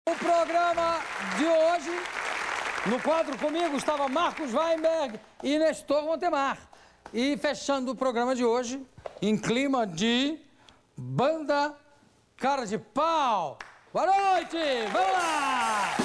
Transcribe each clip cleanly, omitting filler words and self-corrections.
O programa de hoje, no quadro comigo, estava Marcos Weinberg e Nestor Montemar. E fechando o programa de hoje, em clima de banda Cara de Pau. Boa noite! Vamos lá!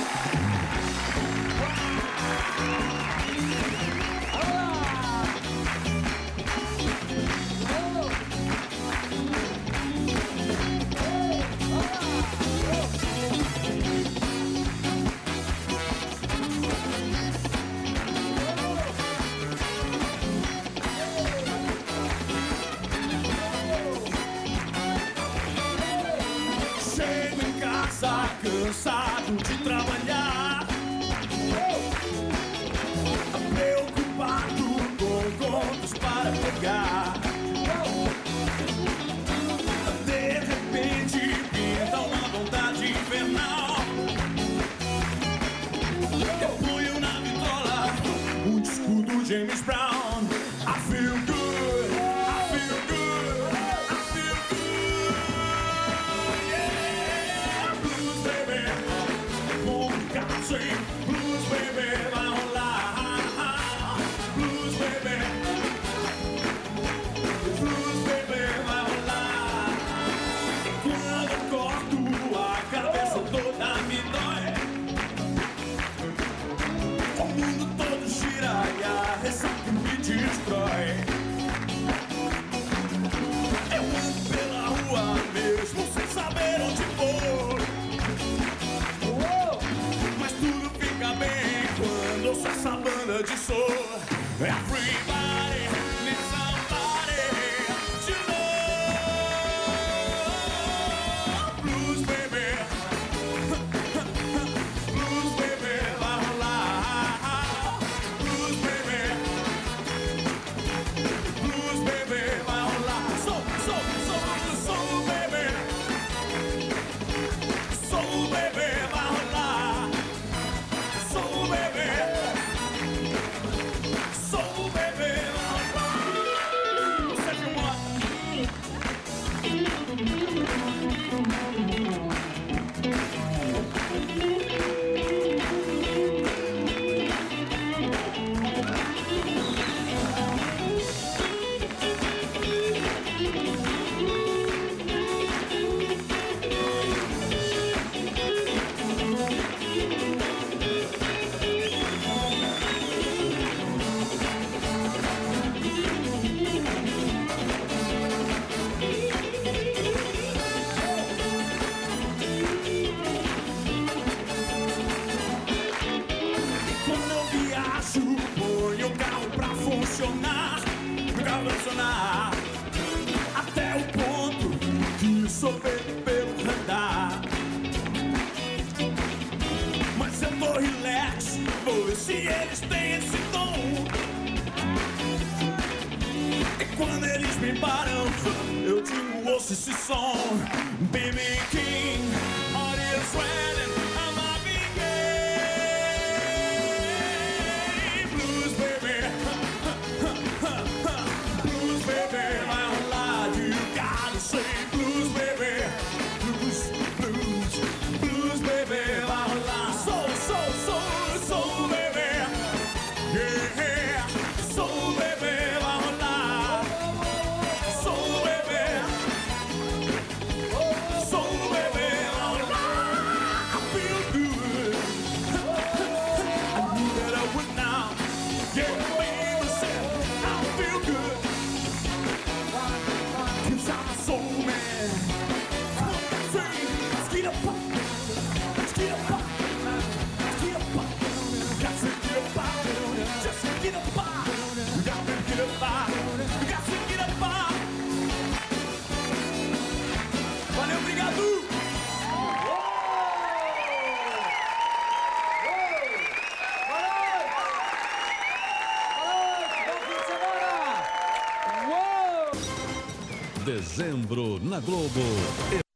Cansado de trabalhar, preocupado com contas para pegar. De repente pinta uma vontade infernal. Eu ponho na vitrola um disco do James Brown. I feel good, I feel good, I feel good. Yeah, blues baby, sim, blues baby, vai rolar. Blues baby, vai rolar. Quando eu corto a cabeça toda me dói. O mundo todo gira e a ressaca me destrói. Eu ando pela rua mesmo sem saber onde vou. Quando ouço essa banda de soul, everybody needs somebody to know. Blues baby, blues baby, vai rolar. Blues baby, vai rolar. Soul, soul, soul, soul baby, soul baby, vai rolar. Soul baby, soul baby, Sergio Motta. Funcionar até o ponto que sou feito pelo radar. Mas eu tô relax, pois se eles têm esse dom. E quando eles me param, eu digo, ouço esse som. Baby King, audience wedding, I'm loving gay. Blues baby, blues baby, vai rolar. You gotta say blues baby, blues, blues, blues baby, vai rolar. Soul, soul, soul, soul baby, yeah, soul baby, vai rolar. Soul baby, soul baby, vai rolar. I feel good, I knew that I would now. Yeah, baby said I feel good. Soul man, skeet up, skeet up, skeet up, got to get up, just get up, got to get up, got to get up. Valeu, obrigado. Bom fim de semana! Dezembro na Globo.